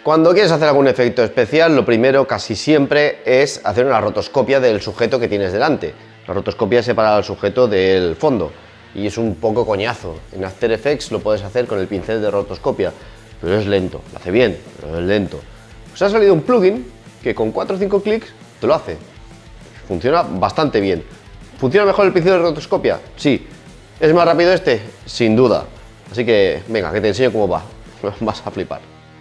Cuando quieres hacer algún efecto especial, lo primero casi siempre es hacer una rotoscopia del sujeto que tienes delante. La rotoscopia separa al sujeto del fondo y es un poco coñazo. En After Effects lo puedes hacer con el pincel de rotoscopia, pero es lento. Lo hace bien, pero es lento. Pues ha salido un plugin que con 4 o 5 clics te lo hace. Funciona bastante bien. ¿Funciona mejor el pincel de rotoscopia? Sí. ¿Es más rápido este? Sin duda. Así que, venga, que te enseño cómo va. Vas a flipar.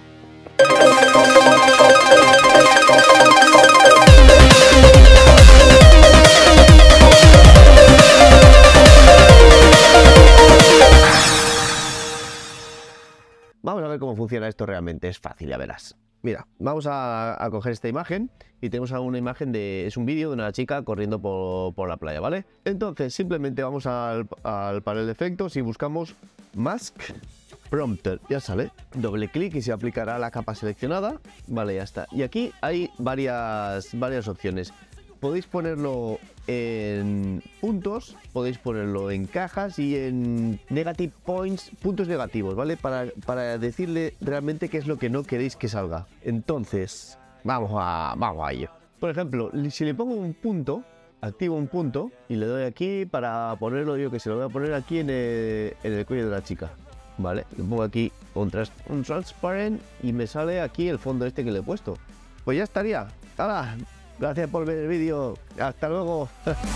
Vamos a ver cómo funciona esto realmente. Es fácil, ya verás. Mira, vamos a coger esta imagen y tenemos una imagen de... Es un vídeo de una chica corriendo por la playa, ¿vale? Entonces, simplemente vamos al panel de efectos y buscamos Mask Prompter. Ya sale. Doble clic y se aplicará la capa seleccionada. Vale, ya está. Y aquí hay varias opciones. Podéis ponerlo en puntos, podéis ponerlo en cajas y en negative points, puntos negativos, ¿vale? Para decirle realmente qué es lo que no queréis que salga. Entonces, vamos a ello. Por ejemplo, si le pongo un punto, activo un punto y le doy aquí para ponerlo, yo que se lo voy a poner aquí en el cuello de la chica, ¿vale? Le pongo aquí un transparent y me sale aquí el fondo este que le he puesto. Pues ya estaría. ¡Hala! Gracias por ver el vídeo. Hasta luego.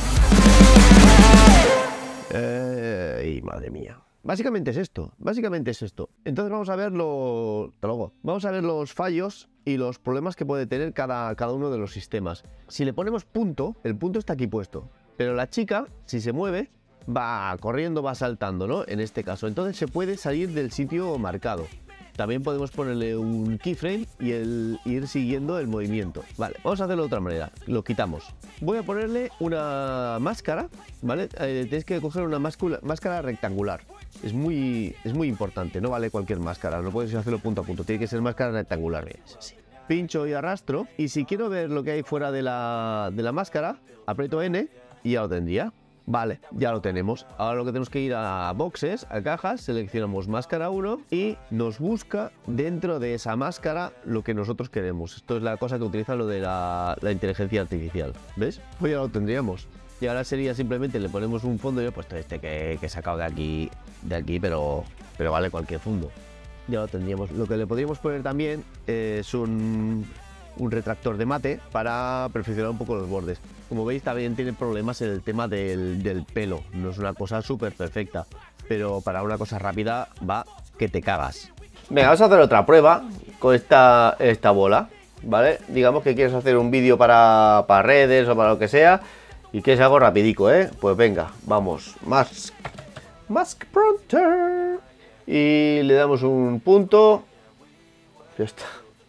Madre mía. Básicamente es esto. Entonces vamos a ver hasta luego. Vamos a ver los fallos y los problemas que puede tener cada uno de los sistemas. Si le ponemos punto, el punto está aquí puesto. Pero la chica, si se mueve, va corriendo, va saltando, ¿no? En este caso. Entonces se puede salir del sitio marcado. También podemos ponerle un keyframe y ir siguiendo el movimiento. Vale, vamos a hacerlo de otra manera. Lo quitamos. Voy a ponerle una máscara, ¿vale? Tienes que coger una máscara rectangular. Es muy importante, no vale cualquier máscara. No puedes hacerlo punto a punto. Tiene que ser máscara rectangular. Bien, sí. Pincho y arrastro. Y si quiero ver lo que hay fuera de la máscara, aprieto N y ya lo tendría. Vale, ya lo tenemos. Ahora lo que tenemos que ir a boxes, a cajas, seleccionamos máscara 1 y nos busca dentro de esa máscara lo que nosotros queremos. Esto es la cosa que utiliza lo de la inteligencia artificial. ¿Ves? Pues ya lo tendríamos. Y ahora sería simplemente, le ponemos un fondo. Yo he puesto este que he sacado de aquí, pero vale cualquier fondo. Ya lo tendríamos. Lo que le podríamos poner también es un retractor de mate para perfeccionar un poco los bordes. Como veis, también tiene problemas en el tema del pelo. No es una cosa súper perfecta, pero para una cosa rápida va que te cagas. Venga, vamos a hacer otra prueba con esta bola, ¿vale? Digamos que quieres hacer un vídeo para redes o para lo que sea y quieres algo rapidico, ¿eh? Pues venga, vamos. Mask Prompter. Y le damos un punto. Ya está.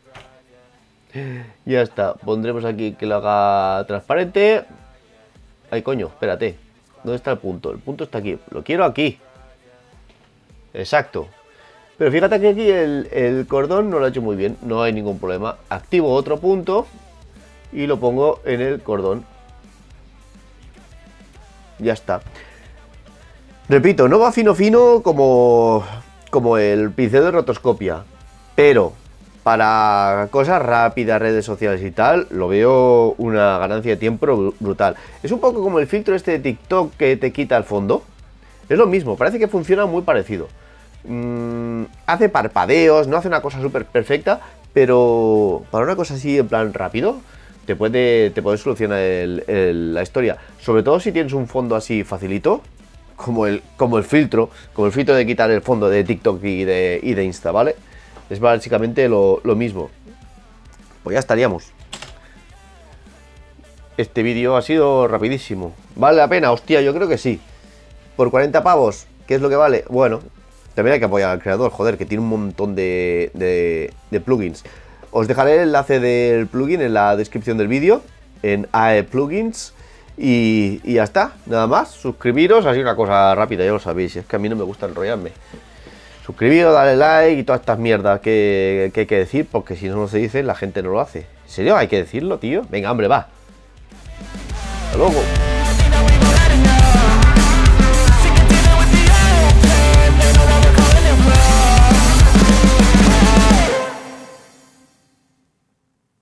Ya está, pondremos aquí que lo haga transparente. Ay, coño, espérate. ¿Dónde está el punto? El punto está aquí, lo quiero aquí. Exacto. Pero fíjate que aquí el cordón no lo ha hecho muy bien. No hay ningún problema. Activo otro punto y lo pongo en el cordón. Ya está. Repito, no va fino como el pincel de rotoscopia, pero para cosas rápidas, redes sociales y tal, lo veo una ganancia de tiempo brutal. Es un poco como el filtro este de TikTok que te quita el fondo. Es lo mismo, parece que funciona muy parecido. Hace parpadeos, no hace una cosa súper perfecta, pero para una cosa así en plan rápido, te puede solucionar la historia. Sobre todo si tienes un fondo así facilito, como el filtro de quitar el fondo de TikTok y de Insta, ¿vale? Es básicamente lo mismo. Pues ya estaríamos. Este vídeo ha sido rapidísimo. ¿Vale la pena? Hostia, yo creo que sí. Por 40 pavos, ¿qué es lo que vale? Bueno, también hay que apoyar al creador, joder, que tiene un montón de plugins. Os dejaré el enlace del plugin en la descripción del vídeo, en AE Plugins. Y ya está, nada más. Suscribiros, así una cosa rápida, ya lo sabéis. Es que a mí no me gusta enrollarme. Suscribiros, dale like y todas estas mierdas que hay que decir, porque si no se dice, la gente no lo hace. ¿En serio? ¿Hay que decirlo, tío? Venga, hombre, va. Hasta luego.